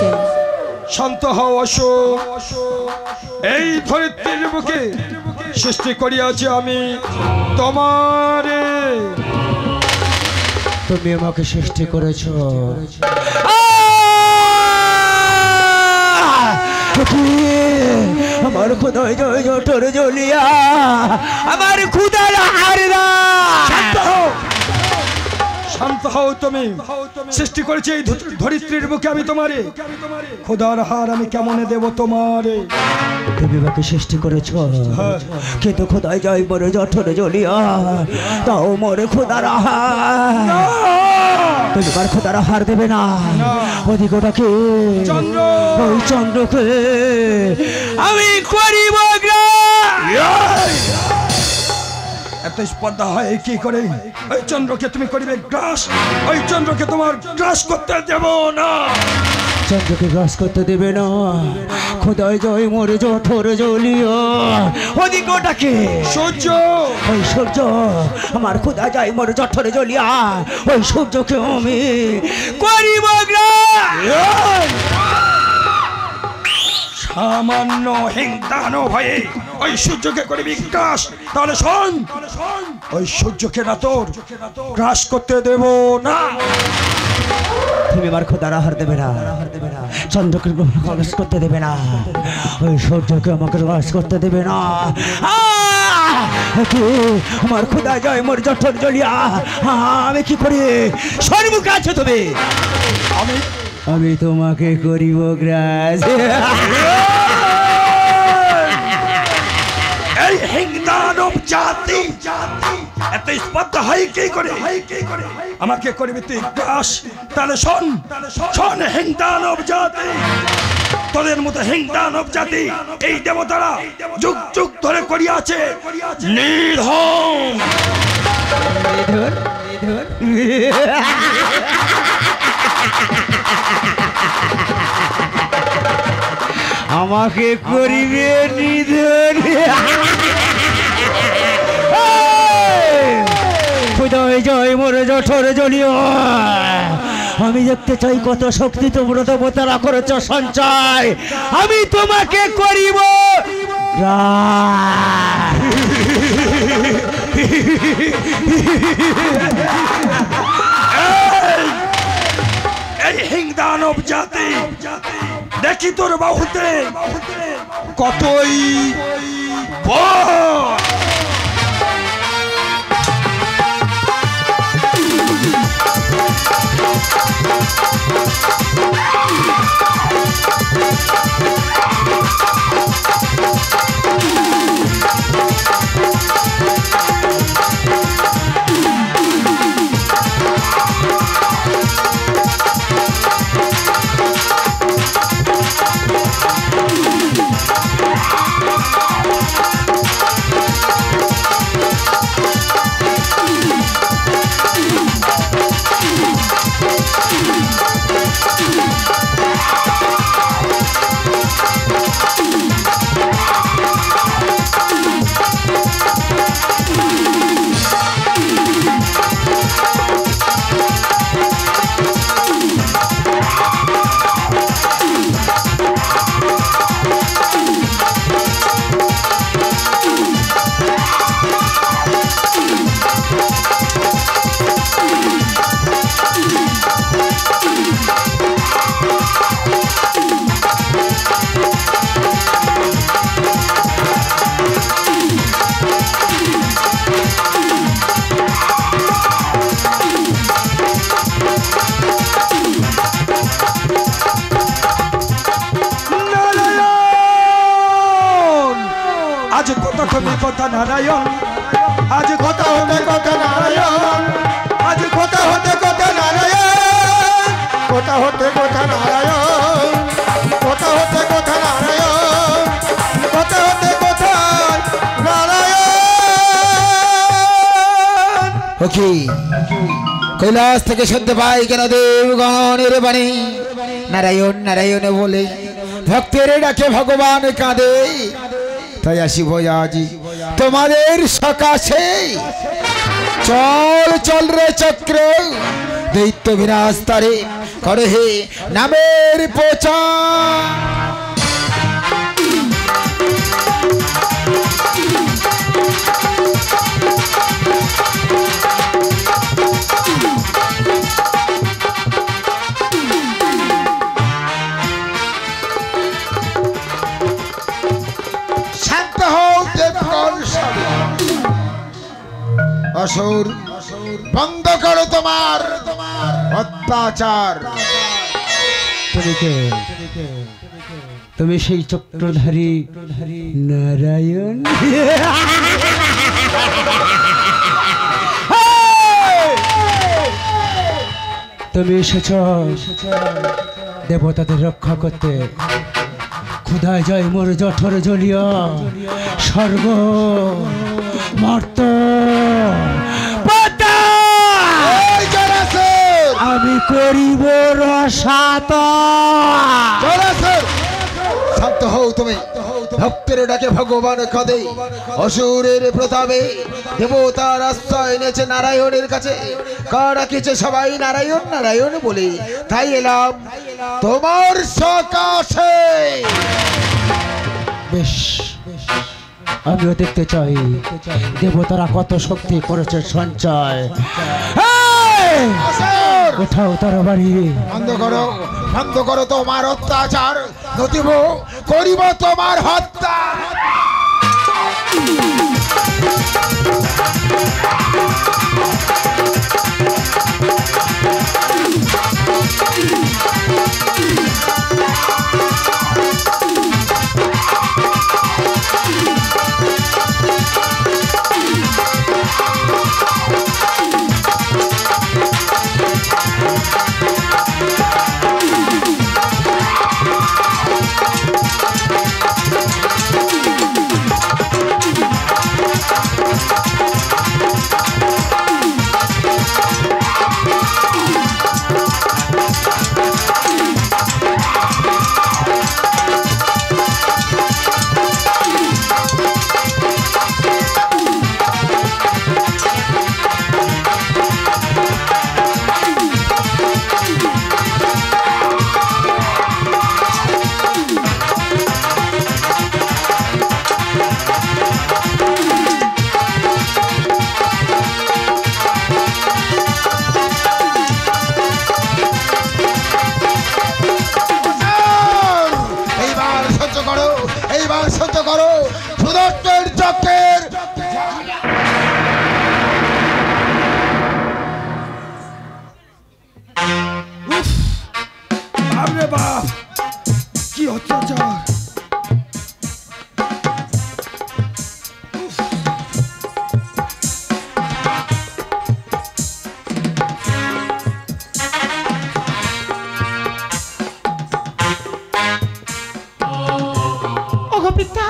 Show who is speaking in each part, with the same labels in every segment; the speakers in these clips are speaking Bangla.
Speaker 1: বলছেন?
Speaker 2: শান্ত হও অশোক। এই ধরিত্রীর বুকে সৃষ্টি করিয়াছি আমি তোমারে।
Speaker 3: তুমি আমাকে সৃষ্টি করেছ। আমার খুদায় জয় জঠর জ্বলিয়া আমার খুদার হাররা।
Speaker 2: শান্ত হও তুমি। সৃষ্টি করেছি এই ধরিত্রীর বুকে আমি তোমারে। খোদার হার আমি কেমনে দেব তোমারে?
Speaker 3: তুমি আমাকে সৃষ্টি করেছ, কিন্তু খোদায় জয় বড় জঠর জ্বলিয়া তাও মরে খোদার হার। তুমি আমার খোদার হার দেবে না। অধিকটাকে
Speaker 2: চন্দ্র,
Speaker 3: ওই চন্দ্রকে আমি করিব
Speaker 2: এত স্পর্ধা হয় কি করে? ওই চন্দ্রকে তুমি করিবে গ্রাস। ওই চন্দ্রকে তোমার গ্রাস করতে দেব না।
Speaker 3: চন্দ্রকে গ্রাস করতে দেবে না। খোদায় জয় মরে জঠর জ্বলিয়া অধিকটাকে
Speaker 2: সূর্য,
Speaker 3: ওই সূর্য আমার খোদা যায় মরে জঠর জ্বলিয়া ওই সূর্যকে আমি করিব
Speaker 2: সামান্য হিংদানো ভয়ে ওই সূর্যকে করবি গ্রাস। তাহলে শোন, ওই সূর্যকে না তোর গ্রাস করতে দেব না।
Speaker 3: তুমি আমার খোদার আহার দেবে না। চন্দ্রকে গ্রাস করতে দেবে না। ওই সূর্যকে আমাকে গ্রাস করতে দেবে না। আমার খোদা জয় মোর জঠর জ্বলিয়া আমি কি করি? সর্বমুখে আছো তুমি। আমি তোমাকে করিব গ্রাস।
Speaker 2: এই হিংদানব জাতি এত স্পর্ধা হয় কি করে? আমাকে করবি তুই গ্রাস। তাহলে শোন, শোন হিংদানব জাতি, তোদের মতো হিংদানব জাতি এই দেবতারা যুগ যুগ ধরে করিয়াছে নিধন।
Speaker 3: আমাকে করিবে নিধন। খোদায় জয় মোরে জঠর জ্বলিয়া আমি দেখতে চাই কত শক্তি তোমরা দেবতারা করেছ সঞ্চয়। আমি তোমাকে করিব
Speaker 2: এই হিংদানব জাতি দেখি তোর বাহুতে কতই বল। কথা নারায়ণ, আজ কথা হতে কথা নারায়ণ, আজ কথা হতে কথা নারায়ণ, কথা হতে কথা নারায়ণ, কথা হতে কথা নারায়ণ, কথা হতে কথা নারায়ণ।
Speaker 4: ওকে কৈলাস থেকে শুনতে পাই কেন দেবগণের বাণী নারায়ণ নারায়ণ বলে ভক্তের ডাকে ভগবান কাঁদে। তাই আসিব আজি তোমাদের সকাশে। চল চল রে চক্র দৈত্য বিনাশ তারে করে হে নামের পোচা শান্ত হও দেবগণ সবে অসুর বন্ধ করো তোমার অত্যাচার
Speaker 3: তুমি কে? তুমি সেই চক্রধারী নারায়ণ? তুমি এসেছ দেবতাদের রক্ষা করতে। ক্ষুধায় জয় মোর জঠর জ্বলিয়া স্বর্গ মর্ত
Speaker 4: এই জরাসুর!
Speaker 3: আমি করিব রসাত।
Speaker 4: জরাসুর! শান্ত হও তুমি ভক্তের ডাকে ভগবান কাঁদে অসুরের প্রতাপে দেবতার আশ্রয় এনেছে নারায়ণের কাছে। কার ডাকেছে সবাই নারায়ণ নারায়ণ বলে, তাই এলাম তোমার সকাশে।
Speaker 3: বেশ, আমিও দেখতে চাই দেবতারা কত শক্তি করেছে সঞ্চয়।
Speaker 4: অসুর!
Speaker 3: কোথাও তার বাড়ি।
Speaker 4: বন্ধ করো তোমার অত্যাচার, নতিব করিব তোমার হত্যা। এইবার সহ্য করো সুদর্শনের চক্রের।
Speaker 2: বাপরে বাপ, কি অত্যাচার!
Speaker 1: ওগো পিতা,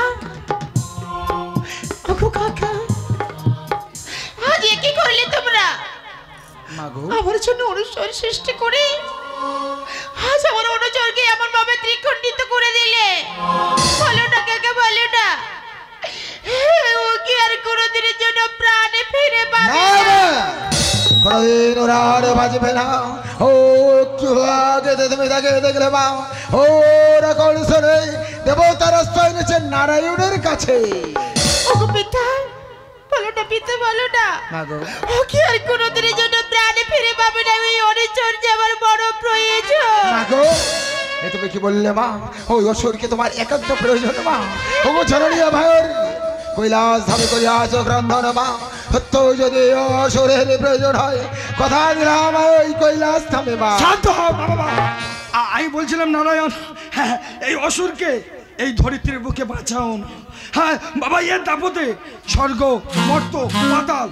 Speaker 1: ওগো কাকা, আজ এ কি করলে তোমরা? আমার জন্য অনুসর সৃষ্টি করে আজ আমার অনুচরকে এমন ভাবে ত্রিখণ্ডিত করে দিলে। বলো না কাকা, বলো না, ও কি আর কোনোদিনের জন্য প্রাণে ফিরে পাবে না?
Speaker 4: কোনদিন ওরা আর বাঁচবে না। ও একটু আগে তুমি তাকে দেখলে মা, ওরা কলসরে দেবতার আশ্রয় এনেছে নারায়ণের কাছে।
Speaker 1: ওগো পিতা, বলো না পিতা, বলো না, ও কি আর কোনোদিনের জন্য প্রাণে ফিরে পাবে না? ওই অনুচর যে আমার বড় প্রয়োজন।
Speaker 4: মাগো, এ তুমি কি বললে মা? ওই অসুরকে তোমার একান্ত প্রয়োজন মা। ওগো জননীয় ভাইয়ের কৈলাস ধামে করিয়াছ ক্রন্দন মা। সত্য যদি অসুরের প্রয়োজন হয়, কথা দিলাম ওই কৈলাস ধামে মা।
Speaker 2: শান্ত হও বাবা। আমি বলছিলাম নারায়ণ, হ্যাঁ, এই অসুরকে এই ধরিত্রীর বুকে বাঁচাও না। হ্যাঁ বাবা, এর দাপতে স্বর্গ মর্ত পাতাল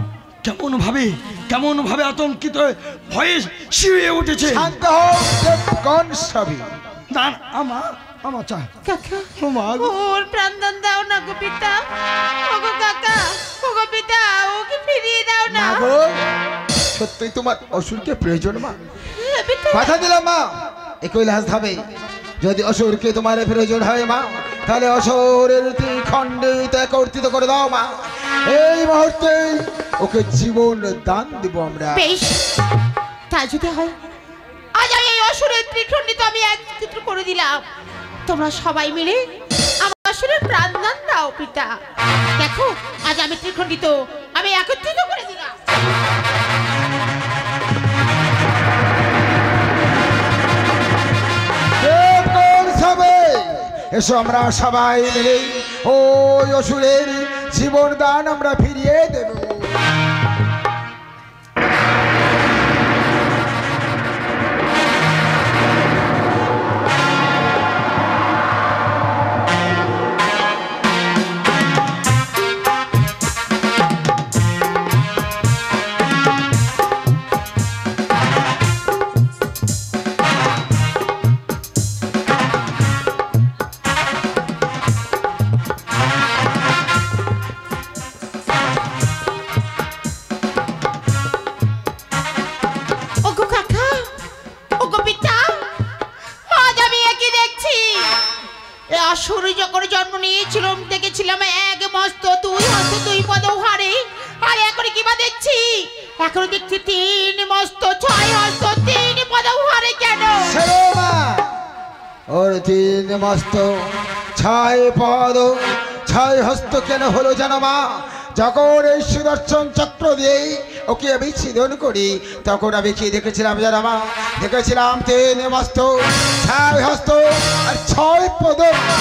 Speaker 2: কেমন ভাবে আতঙ্কিত হয়ে ভয়ে শিউরে উঠেছে।
Speaker 4: শান্ত হও দেবগণ সবই।
Speaker 2: না আমার চা
Speaker 1: কাকা, ওর প্রাণদান দাও না গো পিতা। ওগো কাকা, ওগো পিতা, ওকে ফিরিয়ে দাও না।
Speaker 4: মাগো, সত্যই তোমার অসুরকে প্রয়োজন মা।
Speaker 1: পিতা,
Speaker 4: কথা দিলাম মা, এই কৈলাস ধামে যদি অসুরকে তোমার প্রয়োজন হয় মা, তাহলে অসুরের খণ্ডিত একত্রিত করে দাও মা। এই মুহূর্তে ওকে জীবন দান দিব আমরা।
Speaker 1: বেশ, তা যদি হয় আজ আমি এই অসুরের ত্রিখণ্ডিত আমি একত্রিত করে দিলাম। তোমরা সবাই মিলে আমার অসুরের প্রাণদান দাও পিতা। দেখো আজ আমি ত্রিখণ্ডিত আমি একত্রিত করে দিলাম।
Speaker 4: দেবগণ সবে এসো, আমরা সবাই মিলে ওই অসুরের জীবন দান আমরা ফিরিয়ে দেব।
Speaker 1: অসুর যখন জন্ম নিয়েছিলাম দেখেছিলাম এক মস্ত দুই হস্ত দুই পদ হারে, আর এখন কি বা দেখছি এখন দেখছি তিন মস্ত ছয় হস্ত তিন পদ হারে। কেন
Speaker 4: ওর তিন মস্ত ছয় পদ ছয় হস্ত কেন হলো জানো মা? যখন এই সুদর্শন চক্র দিয়ে ওকে আমি ছিদন করি তখন আমি কি দেখেছিলাম জানো মা? দেখেছিলাম তিন মস্ত ছয় হস্ত আর ছয় পদ।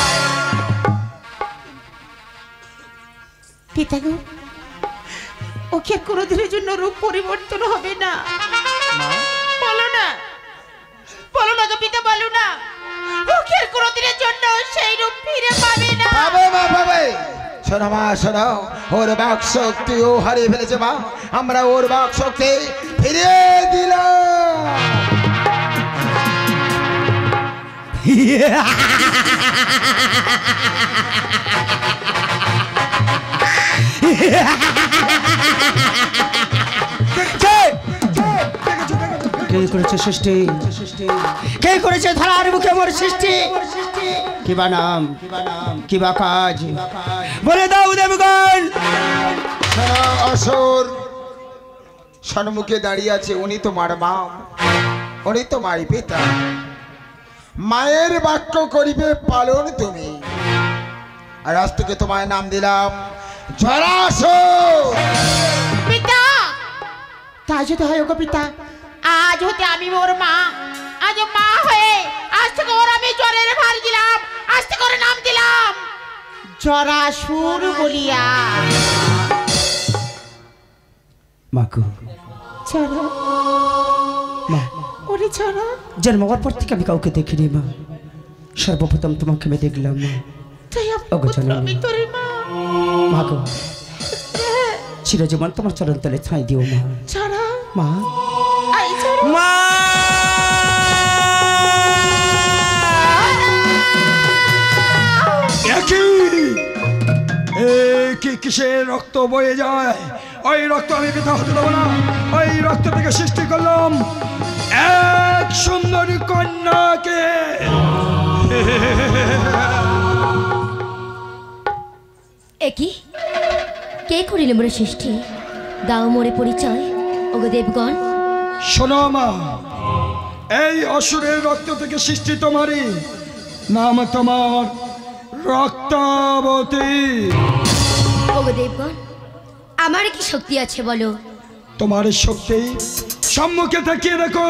Speaker 1: পিতাগো ওকে কোনোদিনের জন্য রূপ পরিবর্তন হবে না? বলো না, বলো না গো পিতা, বলো না ওকে কোনোদিনের জন্য সেই রূপ ফিরে পাবে না?
Speaker 4: পাবে মা, পাবে। শোনো মা শোনো, ওর বাক শক্তিও হারিয়ে ফেলেছে মা, আমরা ওর বাক শক্তি ফিরিয়ে দিলাম।
Speaker 3: কে করেছে সৃষ্টি? কে করেছে ধরার বুকে আমার সৃষ্টি? কিবা নাম, কিবা কাজ বলে দাও দেবগণ।
Speaker 4: অসুর সম্মুখে দাঁড়িয়ে আছে, উনি তোমার মা, উনি তোমার পিতা। মায়ের বাক্য করিবে পালন তুমি, আর আজ থেকে তোমার নাম দিলাম জরাসুর।
Speaker 1: পিতা তাই যদি হয় গো পিতা, আজ হতে আমি ওর মা, আজ মা হয়ে আজ থেকে ওর আমি জ্বরের ভার দিলাম, আজ থেকে ওর নাম দিলাম জরাসুর বলিয়া।
Speaker 3: মাকু
Speaker 1: চলো
Speaker 3: মা,
Speaker 1: ওরে চলো।
Speaker 3: জন্মাবার পর থেকে আমি কাউকে দেখিনি মা, সর্বপ্রথম তোমাকে আমি দেখলাম মা।
Speaker 1: তাই
Speaker 3: ওগো জননী।
Speaker 1: আমি তোর মা।
Speaker 3: মাগো চিরজীবন তোমার চরণ তলে ছাই দিও মা।
Speaker 1: চলো
Speaker 3: মা,
Speaker 1: আই চলো
Speaker 3: মা।
Speaker 2: কি কিসের রক্ত বয়ে যায়? ওই রক্ত আমি বৃথা হতে দেবো না। ওই রক্ত থেকে সৃষ্টি করলাম এক সুন্দরী কন্যাকে।
Speaker 5: একই কে করিল মোরে সৃষ্টি? দাও মোরে পরিচয় ওগো দেবগণ।
Speaker 2: শোনো মা, এই অসুরের রক্ত থেকে সৃষ্টি তোমারই, নাম তোমার রক্তাবতী।
Speaker 5: ওগো দেবগণ, আমার কি শক্তি আছে বলো?
Speaker 2: তোমার শক্তি সম্মুখে তাকিয়ে দেখো,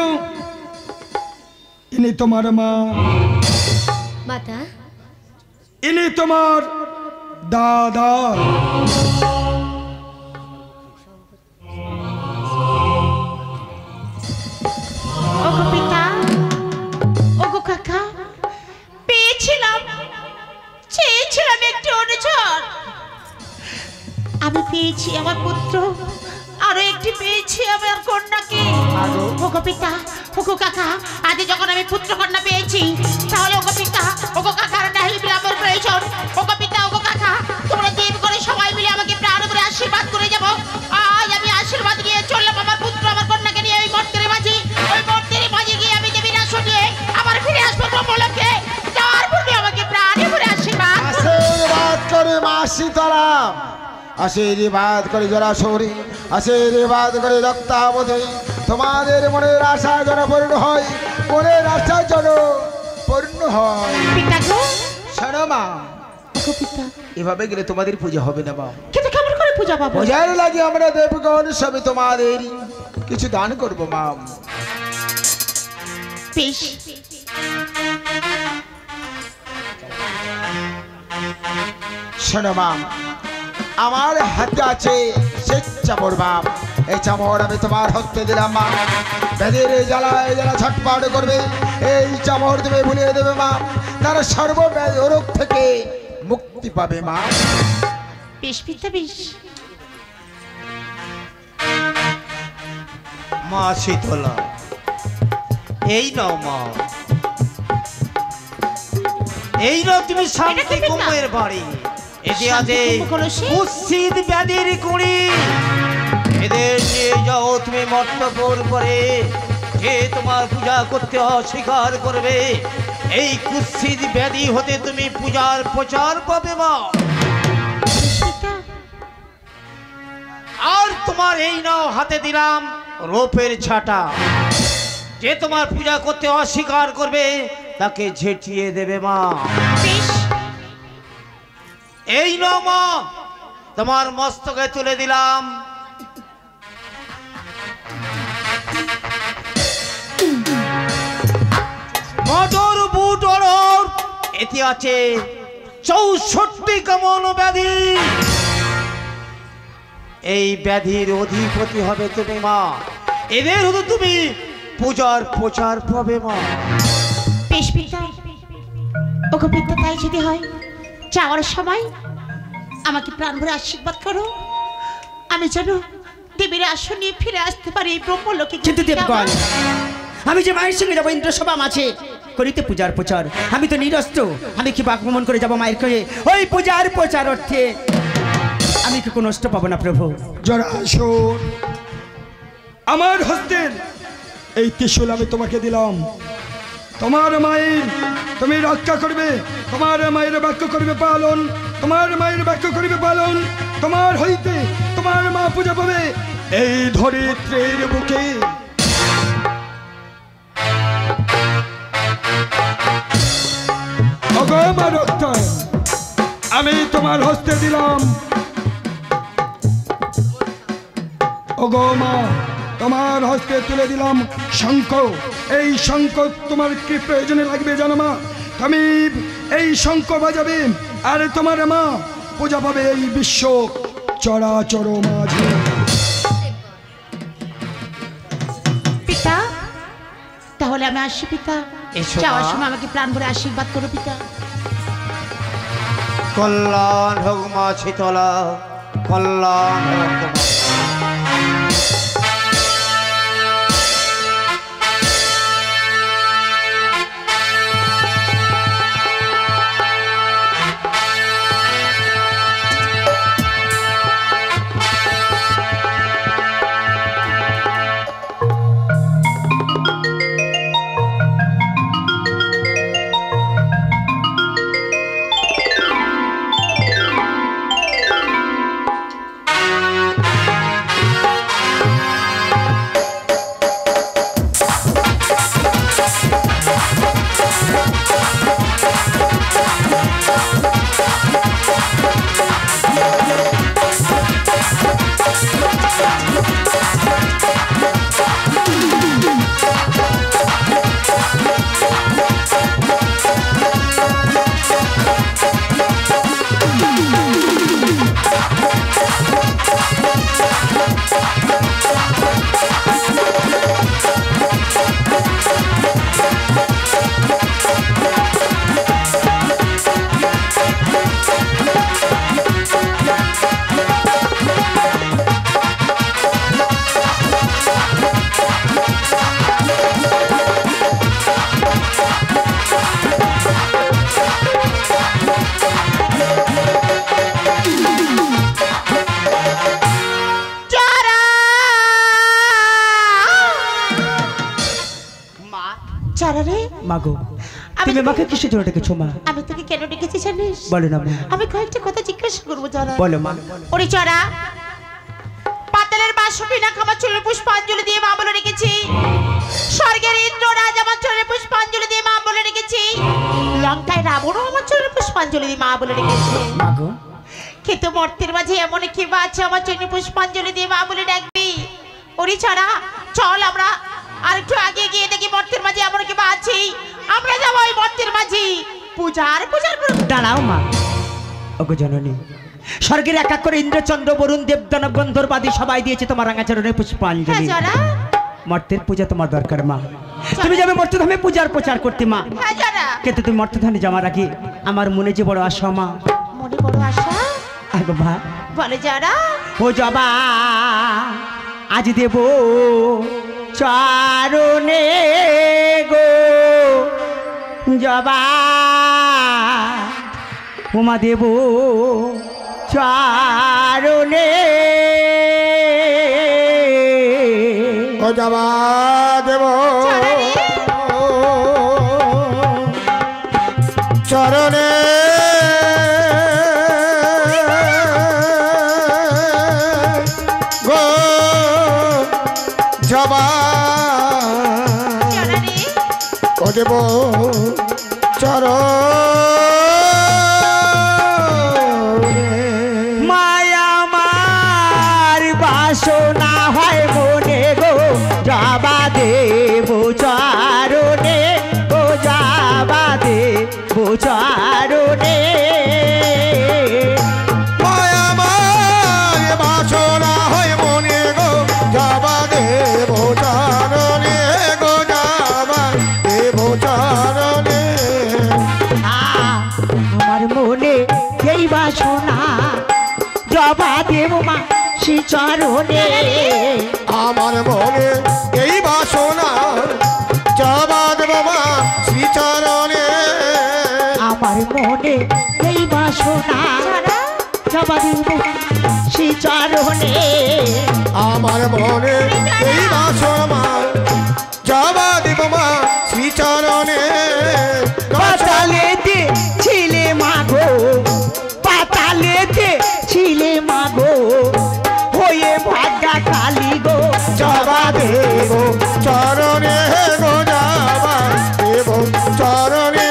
Speaker 2: ইনি তোমার মা,
Speaker 5: মাতা।
Speaker 2: ইনি তোমার দাদা।
Speaker 1: ওগো পিতা, ওগো কাকা, পেয়েছিলাম চেয়েছিলাম একটি অনুচর, আমি পেয়েছি আমার পুত্র, আরো একটি পেয়েছি আমার কন্যাকে। ওগো পিতা, ওগো কাকা, আজ যখন আমি পুত্র কন্যা পেয়েছি তাহলে ওগো পিতা, ওগো কাকার নাহি বিরামের প্রয়োজন। ওগো পিতা, ওগো কাকা, তোমরা দেব করে সবাই মিলে আমাকে প্রাণ করে আশীর্বাদ করে যাবো। আজ আমি আশীর্বাদ নিয়ে চললাম আমার পুত্র আমার কন্যাকে নিয়ে ওই মন্দিরে মাঝি, ওই মন্দিরে মাঝি গিয়ে আমি দেবীর আসন নিয়ে আবার ফিরে আসবো ব্রহ্মলোকে। যাওয়ার পূর্বে আমাকে প্রাণে করে আশীর্বাদ
Speaker 4: করে মা শীতলা, আশীর্বাদ করে জরাসুরি, আশীর্বাদ করে রক্তাবতী। তোমাদের মনের আশা যেন পূর্ণ হয়, মনের আশা যেন পূর্ণ হয়।
Speaker 1: পিতা গো,
Speaker 4: শোনো মা,
Speaker 1: ওগো পিতা,
Speaker 4: এভাবে গেলে তোমাদের পূজা হবে না মা।
Speaker 1: কিন্তু কেমন করে পূজা পাবো?
Speaker 4: পূজার লাগে আমরা দেবগণ সবে তোমাদের কিছু দান করবো মা।
Speaker 1: বেশ,
Speaker 4: শোনো মা, আমার হাতে আছে সে চামড় মা। এই চামড় আমি তোমার হস্তে দিলাম মা। ব্যাধির জ্বালায় যারা ছটফট করবে এই চামড় তুমি ভুলিয়ে দেবে মা। তারা সর্বব্যাধি রোগ থেকে মুক্তি পাবে মা।
Speaker 1: বেশ পিতা, বেশ।
Speaker 6: মা শীতলা, এই নাও মা, এই নাও তুমি শান্তি কুম্ভের বাড়ি। এটি আছে কুৎসিত ব্যাধির কুড়ি। এদের নিয়ে যাও তুমি মর্তপুর করে। যে তোমার পূজা করতে অস্বীকার করবে এই কুৎসিত ব্যাধি হতে তুমি পূজার প্রচার পাবে মা। আর তোমার এই নাও হাতে দিলাম রূপের ছাটা। যে তোমার পূজা করতে অস্বীকার করবে তাকে ঝেঁটিয়ে দেবে মা। এই নাও মা, তোমার মস্তকে তুলে দিলাম মটর বুট অরর। এতে আছে 64 কেমন ব্যাধি। এই ব্যাধির অধিপতি হবে তুমি মা। এদের হতো তুমি পূজার প্রচার পাবে মা।
Speaker 1: বেশ পিতা, ওগো পিতা, তাই যদি হয় যাওয়ার সময় আমাকে প্রাণ ভরে আশীর্বাদ করো। আমি যেন দেবীর আসন নিয়ে ফিরে আসতে পারি এই ব্রহ্মলোকে।
Speaker 3: কিন্তু দেবগণ, আমি যে মায়ের সঙ্গে যাবো ইন্দ্রসভা মাঝে করিতে পূজার প্রচার, আমি তো নিরস্ত্র। আমি কি আক্রমণ করে যাবো মায়ের কাছে ওই পূজার প্রচার অর্থে? আমি কি কোনো নষ্ট পাবো না প্রভু?
Speaker 2: জরাসুর, আমার হস্তের এই ত্রিশূল আমি তোমাকে দিলাম। তোমার মায়ের তুমি রক্ষা করবে, তোমার মায়ের বাক্য করবে পালন, তোমার মায়ের বাক্য করবে পালন। তোমার হইতে তোমার মা পূজা পাবে এই ধরিত্রীর বুকে। ওগো মা রক্ত, আমি তোমার হস্তে দিলাম। ওগো মা, তোমার হস্তে তুলে দিলাম শঙ্খ। এই শঙ্খ তোমার কি প্রয়োজনে লাগবে জানো মা? তুমি এই শঙ্খ বাজাবে আর তোমার মা পূজা পাবে এই বিশ্ব চরাচর মাঝে।
Speaker 1: পিতা, তাহলে আমি আসি পিতা।
Speaker 6: এসো মা।
Speaker 1: যাওয়ার সময় আমাকে প্রাণ ভরে আশীর্বাদ করো পিতা।
Speaker 6: কল্যাণ হোক মা শীতলা, কল্যাণ হোক তোমার।
Speaker 3: মাগো, তুমি আমাকে কিসের জন্য ডেকেছো মা?
Speaker 1: আমি তোকে কেন ডেকেছি জানিস?
Speaker 3: বলো না মা।
Speaker 1: আমি কয়েকটা কথা জিজ্ঞাসা করবো। চড়া,
Speaker 3: বলো মা।
Speaker 1: ওরে চড়া, পাতালের বাস সুপিনাক আমার চরণে পুষ্পাঞ্জলি দিয়ে মা বলে রেখেছি, স্বর্গের ইন্দ্র রাজ আমার চরণে পুষ্পাঞ্জলি দিয়ে মা বলে রেখেছি, লঙ্কায় রাবণও আমার চরণে পুষ্পাঞ্জলি দিয়ে মা বলে রেখেছে।
Speaker 3: মাগো
Speaker 1: কিন্তু মর্তের মাঝে এমন কি বা আছে আমার চরণে পুষ্পাঞ্জলি দিয়ে মা বলে ডাকবি? ওরে ছাড়া চল আমরা আর একটু আগে গিয়ে দেখি মর্তের মাঝে এমন কি বা আছে, আমরা যাবো ওই মর্তের মাঝে পূজার করব।
Speaker 3: দাঁড়াও মা। ওগো জননী, স্বর্গের এক এক করে ইন্দ্রচন্দ্র বরুণ দেবদানব গন্ধর্বাদী সবাই দিয়েছে তোমার রাঙাচরণে পুষ্পাঞ্জলি।
Speaker 1: হ্যাঁ যারা,
Speaker 3: মর্তের পূজা তোমার দরকার মা, তুমি যাবে মর্তধামে পূজার প্রচার করতে মা।
Speaker 1: হ্যাঁ যারা,
Speaker 3: কিন্তু তুমি মর্তধামে যাওয়ার আগে আমার মনে যে বড় আশা মা।
Speaker 1: মনে বড় আশা?
Speaker 3: আগো মা
Speaker 1: বলে যারা,
Speaker 3: ও জবা আজ দেব চারণে গো জবা, উমা দেব চারণে
Speaker 4: ও যাবা দেব চরণে গো যাবা ও দেব
Speaker 3: মায়া মার বাসনা হয় মনে গো যাবা দেব চারণে গো যাবা দেব চারণে।
Speaker 4: মায়া মার বাসনা হয় মনে গো যাবা দেব চরণে গো যাবা দেব চরণে।
Speaker 3: আমার মনে এই বাসনা জবা দেব মা শ্রী চরণে।
Speaker 4: আমার মনে এই বাসনা যাবা দেব মা শ্রী চরণে।
Speaker 3: আমার মনে এই বাসনা জবা দেব শ্রী চরণে।
Speaker 4: আমার মনে এই বাসনা যাবা দেব মা শ্রী চরণে।
Speaker 3: পাতালেতে ছিলে মাগো, পাতালেতে ছিলে মাগো হয়ে ভাগ্যা কালী গো
Speaker 4: যাবা দেব চরণে গো যাবা দেব চরণে।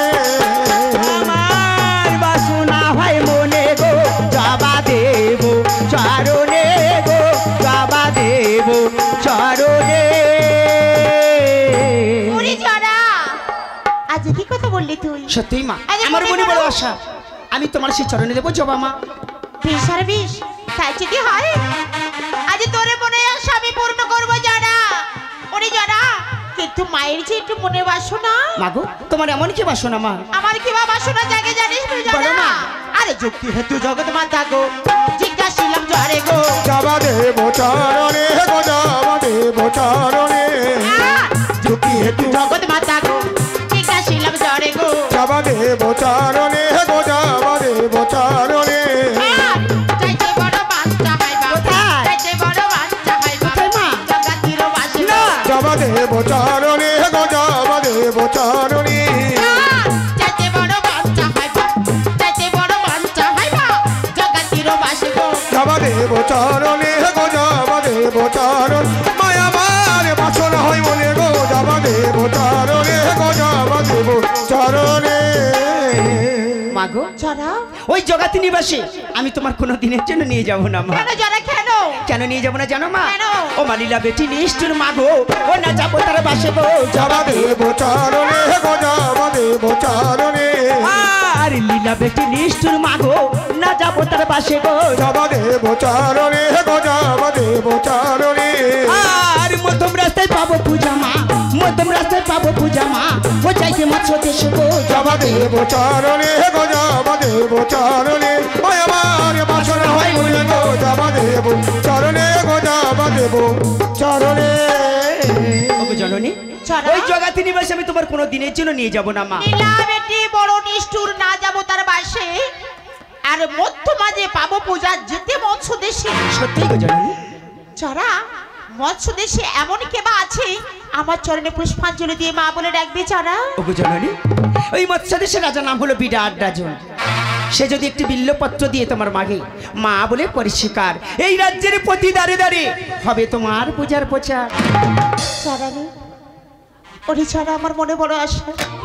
Speaker 3: আমার বাসনা হয় মনে গো যাবা দেব চরণে গো যাবা দেব চরণে।
Speaker 1: ওরে যারা, আজ কি কথা বললি তুই?
Speaker 3: সত্যিই মা,
Speaker 1: আরে
Speaker 3: আমার
Speaker 1: মনে
Speaker 3: মনে বড়
Speaker 1: করো।
Speaker 3: আশা, আমি তোমার সেই চরণে দেবো জবা মা।
Speaker 1: বিষ আর বিষ, তাই যদি হয় আজ তোরে মনে আশা আমি পূর্ণ করবো যারা। ওরে যারা, কিন্তু মায়ের যে একটু মনে বাসনা,
Speaker 3: মাগো তোমার এমন কি বাসনা মা?
Speaker 1: আমার কি বা বাসনা জাগে জানিস তুই
Speaker 3: বলো
Speaker 1: যারা?
Speaker 3: মা।
Speaker 1: আরে যুক্তি হেতু জগৎ মাতা গো জিজ্ঞাসিলাম জরে গো,
Speaker 4: যাবা দেব চরণে গো যাবা দেব চরণে।
Speaker 1: যুক্তি হেতু জগৎ মাতা গো জিজ্ঞাসিলাম জরে গো,
Speaker 4: যাবা দেব চরণে গো যাবা দেব চরণে।
Speaker 1: চাইতে বড় বাচ্চা হাইবা,
Speaker 3: কোথায়?
Speaker 1: চাইতে বড় বাচ্চা হাইবা,
Speaker 3: কোথায় মা?
Speaker 1: জগতির বাসি
Speaker 3: না।
Speaker 4: যাবা দেব চরণে গো যাবা দেব চরণে।
Speaker 1: চাইতে বড় বাচ্চা হাইবা, চাইতে বড় বাচ্চা হাইবা, জগতির বাসি গো।
Speaker 4: যাবা দেব চরণে গো যাবা দেব চরণ। মায়া মার বাসনা হয় মনে গো যাবা দেব চরণে গো যাবা দেব চরণে।
Speaker 3: মাগো
Speaker 1: যারা,
Speaker 3: ওই জগৎ নিবাসে আমি তোমার কোনো দিনের জন্য নিয়ে যাব না মা।
Speaker 1: কেন যারা কেন?
Speaker 3: কেন নিয়ে যাবো না জানো মা?
Speaker 1: কেন?
Speaker 3: ও মালিলা বেটি নিষ্ঠুর মাগো, ও না যাবো তার বাসে গো
Speaker 4: যাবা দেব চরণে গো যাবা দেব চরণে।
Speaker 3: আর লীলা বেটি নিষ্ঠুর মাগো, না যাবো তার বাসে গো
Speaker 4: যাবা দেব চরণে গো যাবা দেব চরণে।
Speaker 3: আর মধ্যম রাস্তায় পাবো পূজা মা, মধ্যম রাস্তায় পাবো পূজা মা, ও চাইতে মৎস্য দেশ গো
Speaker 4: যাবা দেব চরণে গো যাবা দেব চরণে। মায়া মার বাসনা হয় মনে গো যাবা দেব চরণে গো যাবা দেব চরণে।
Speaker 3: ওগো জননী,
Speaker 1: যারা,
Speaker 3: ওই জগৎ নিবাসে আমি তোমার কোনো দিনের জন্য নিয়ে যাব না মা।
Speaker 1: নীলা বেটি বড় নিষ্ঠুর, না যাবো তার বাসে, আর মধ্য মাঝে পাবো পূজা যেতে মৎস্য দেশে।
Speaker 3: সত্যি গো জননী।
Speaker 1: যারা, মৎস্য দেশে এমন কেবা আছে আমার চরণে পুষ্পাঞ্জলি দিয়ে মা বলে ডাকবে যারা।
Speaker 3: ওগো জননী, ওই মৎস্য দেশের রাজার নাম হলো বিরাট রাজন। সে যদি একটি বিল্লপত্র দিয়ে তোমার মাগে মা বলে পরিষ্কার, এই রাজ্যের প্রতি দাঁড়ে দাঁড়ে হবে তোমার পূজার প্রচার।
Speaker 1: ছাড়ানি ওরে ছাড়া আমার মনে বড় আশা,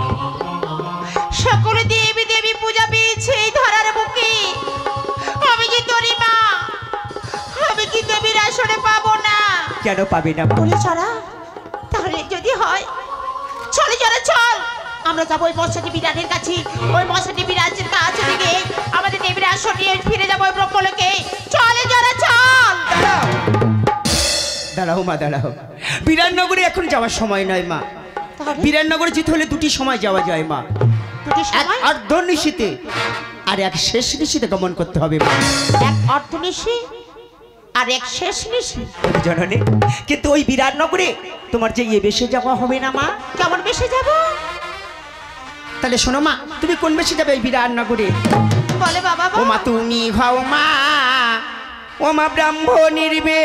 Speaker 1: সকলে দেবী দেবী পূজা পেয়েছে এই ধরার বুকে, আমি যে তোরই মা, আমি কি দেবীর আসরে পাবো না?
Speaker 3: কেন পাবে না?
Speaker 1: ওরে ছাড়া তাহলে যদি হয় চলে চলে চল, আমরা যাবো ওই মশাটি বিরাটের কাছে, ওই মশাটি বিরাটের কাছে থেকে আমাদের দেবীর আসর নিয়ে ফিরে যাবো ওই ব্রহ্মলোকে। চলে চলে চল।
Speaker 3: দাঁড়াও মা দাঁড়াও, বিরাটনগরে এখন যাওয়ার সময় নয় মা।
Speaker 1: তাহলে
Speaker 3: বিরাটনগরে যেতে হলে দুটি সময় যাওয়া যায় মা,
Speaker 1: দুটি
Speaker 3: এক
Speaker 1: সময়?
Speaker 3: অর্ধনিশীতে আর এক শেষ নিশীতে গমন করতে হবে মা।
Speaker 1: এক অর্ধনিশী আর এক শেষ নিশী।
Speaker 3: জননী, কিন্তু ওই বিরাটনগরে তোমার যে বেশে যাওয়া হবে না মা।
Speaker 1: কেমন বেশে যাব?
Speaker 3: তাহলে শোনো মা, তুমি কোন বেশে যাবে এই বিরাটনগরে?
Speaker 1: বলে বাবা
Speaker 3: ও মা তুমি হও মা, ও মা ব্রাহ্মণীর বে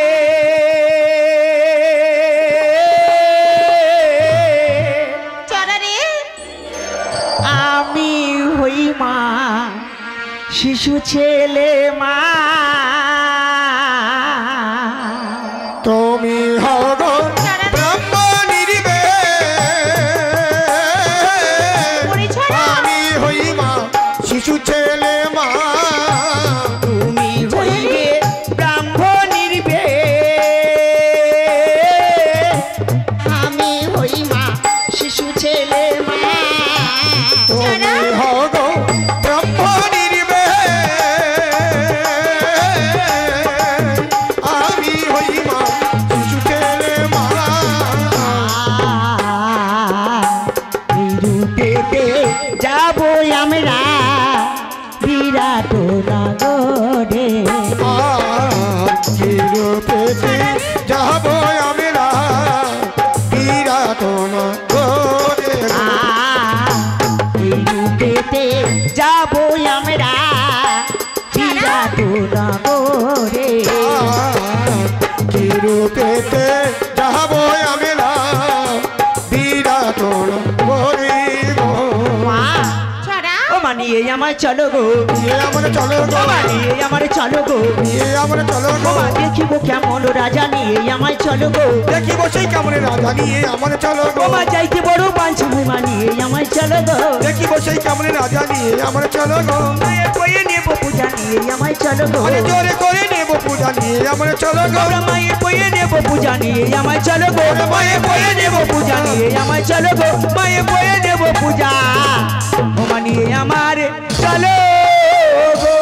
Speaker 1: চারারে,
Speaker 3: আমি হই মা শিশু ছেলে মা,
Speaker 4: তুমি হও গো ব্রাহ্মণীর বে, আমি হই মা শিশু ছেলে মা,
Speaker 3: তুমি হইবে ব্রাহ্মণীর বে, আমি হই মা শিশু ছেলে মা,
Speaker 4: তুমি হও গো ব্রাহ্মণীর বে, আমি হই মা শিশু ছেলে মা,
Speaker 3: রূপেতে যাবো আমরা বিরাট নগরে,
Speaker 4: রূপেতে যাব আমরা বিরাট নগরে,
Speaker 3: রূপেতে যাবো আমরা বিরাট নগরে,
Speaker 4: রূপেতে যাব আমরা বিরাট নগরে গো,
Speaker 1: চারা
Speaker 3: ও মানিয়ে আমায় চলো গো,
Speaker 4: নিয়ে আমরা চলো গো,
Speaker 3: ও মানিয়ে আমারে চলো গো,
Speaker 4: নিয়ে আমরা চলো
Speaker 3: ও
Speaker 4: গো,
Speaker 3: মা দেখিব কেমন রাজা নিয়ে আমায় চলো গো,
Speaker 4: দেখি বসেই কেমন রাজা নিয়ে আমরা চলো
Speaker 3: ও
Speaker 4: গো,
Speaker 3: মা যাইতে বড় বাঞ্ছা হয় মানিয়ে আমায় চলো গো,
Speaker 4: দেখি বসেই কেমন রাজা নিয়ে আমরা চলো গো,
Speaker 3: মায়ের বয়ে নেব পূজা নিয়ে আমায় চলো গো,
Speaker 4: আরে জোরে করে নেব পূজা নিয়ে আমরা চলো গো,
Speaker 3: আমরা মায়ের বয়ে নেব পূজা নিয়ে আমায় চলো গো, মায়ের বয়ে নেব পূজা নিয়ে আমায় চলো গো, মায়ের বয়ে নেব পূজা, ও মানিয়ে আমার চলো গো।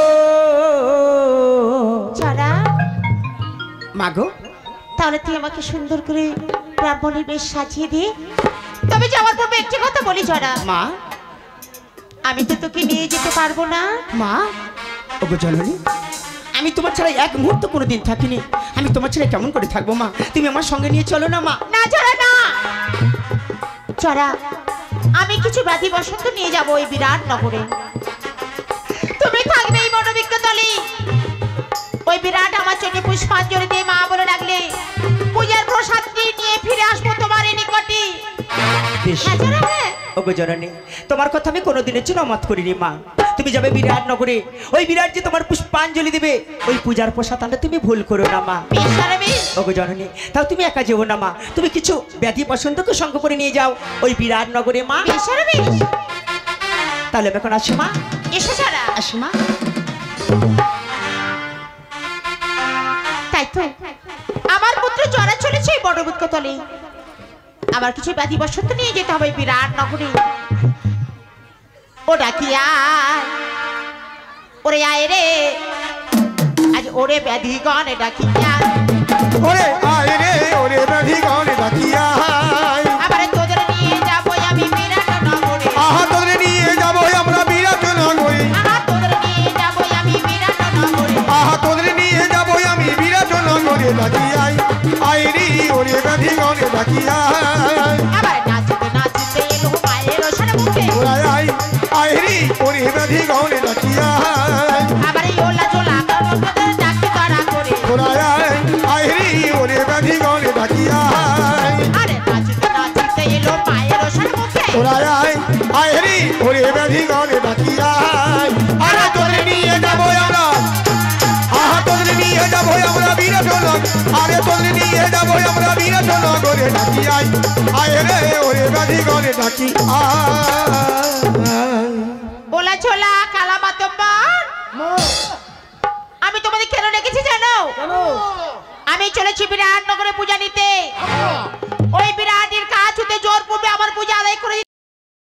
Speaker 1: চারা
Speaker 3: মাগো,
Speaker 1: তাহলে তুই আমাকে সুন্দর করে ব্রাহ্মণের বেশ সাজিয়ে দে। তবে যাওয়ার পূর্বে একটি কথা বলি চারা,
Speaker 3: মা
Speaker 1: আমি তো তোকে নিয়ে যেতে পারবো না।
Speaker 3: মা, ওগো জননী, আমি তোমার ছাড়া এক মুহূর্ত কোনোদিন থাকিনি, আমি তোমার ছাড়া কেমন করে থাকবো মা? তুমি আমার সঙ্গে নিয়ে চলো না মা।
Speaker 1: না চারা না, চারা আমি কিছু ব্যাধি বসন্ত নিয়ে যাব ওই বিরাট নগরে, তুমি থাকবে এই বনবৃক্ষ তলে, ওই বিরাট আমার চোখে পুষ্পাঞ্জলি দিয়ে মা বলে ডাকলে পূজার প্রসাদটি নিয়ে ফিরে আসবো তোমার এই নিকটে।
Speaker 3: বেশ
Speaker 1: হ্যাঁ চারা, হ্যাঁ।
Speaker 3: ওগো জননী, তোমার কথা আমি কোনোদিনের জন্য অমত করিনি মা। তুমি যাবে বিরাট নগরে, ওই বিরাট যে তোমার পুষ্পাঞ্জলি দেবে, ওই পূজার প্রসাদ আনতে তুমি ভুল করো না মা।
Speaker 1: বেশ চারা, বেশ।
Speaker 3: ওগো জননী, তাও তুমি একা যেও না মা, তুমি কিছু ব্যাধি বসন্তকে সঙ্গ করে নিয়ে যাও ওই বিরাট নগরে মা।
Speaker 1: বেশ চারা, বেশ।
Speaker 3: তাহলে আমি এখন আসি মা।
Speaker 1: এসো চারা।
Speaker 3: আসি মা।
Speaker 1: তাই তো আমার পুত্র চড়া চলেছে এই বনবৃক্ষ তলে, আমার কিছু ব্যাধি বসন্ত নিয়ে যেতে হবে বিরাট নগরে। ও ডাকিয়া ওরে আয় রে, আজ ওরে ব্যাধি গনে ডাকিয়া,
Speaker 4: ওরে আয় রে ওরে ব্যাধি গনে ডাকিয়া,
Speaker 1: আবার তোদের নিয়ে যাবো আমি বিরাট নগরে,
Speaker 4: আহা তোদের নিয়ে যাবো আমরা বিরাট নগরে,
Speaker 1: আহা তোদের নিয়ে যাবো আমি বিরাট নগরে,
Speaker 4: আহা তোদের নিয়ে যাবো আমি বিরাট নগরে, ডাকিয়াই আয় রে ওরে ব্যাধি গনে ডাকিয়া,
Speaker 1: আবার নাচতে নাচতে এলো মায়ের ওসার মুখে,
Speaker 4: ওরাই আয় রে ওরে ব্যাধি গনে ডাকিয়া,
Speaker 1: আবার এই ওলা জোলা তোদের ডাকি তারা করে,
Speaker 4: ওরাই আয় রে ওরে ব্যাধি গনে ডাকিয়া,
Speaker 1: আরে নাচতে নাচতে এলো মায়ের ওসার মুখে,
Speaker 4: ওরাই আয় রে ওরে ব্যাধি গনে ডাকিয়া, আরে
Speaker 7: যাবো আমরা বিরাটনগর, আরে তোরে নিয়ে যাবো আমরা বিরাটনগরে ডাকি আয়, আয় রে ওরে ব্যাধি ঘরে ডাকি আয়।
Speaker 1: ওলা ছোলা কালা মাতব্বর, আমি তোমাদের কেন রেখেছি জানো? আমি চলেছি বিরাটনগরে পূজা নিতে।